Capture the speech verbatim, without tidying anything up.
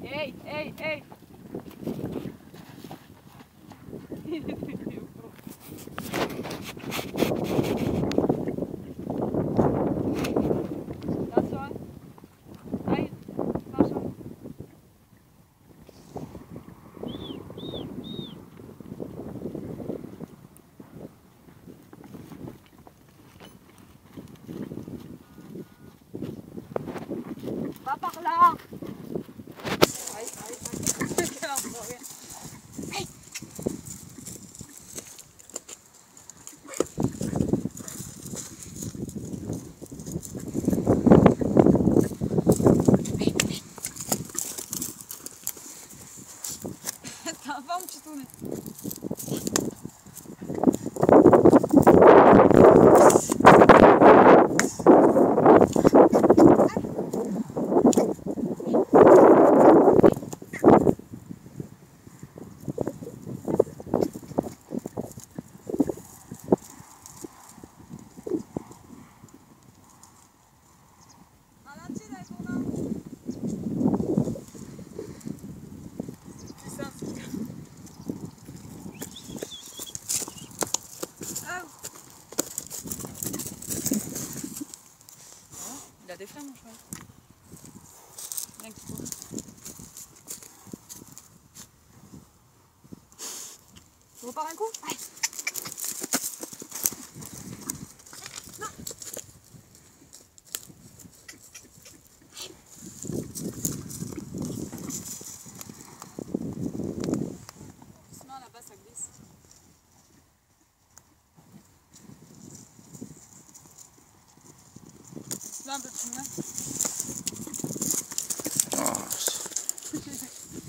Hey, hey, hey. Va par là. Aïe, aïe, aïe. Quel endroit, rien. Hey. T'as un forme, tu tournes. Il a des freins, mon cheval. Bien qu'il faut. Tu repars un coup? Allez. Non. Doucement, là-bas, ça glisse. Là, un peu plus loin.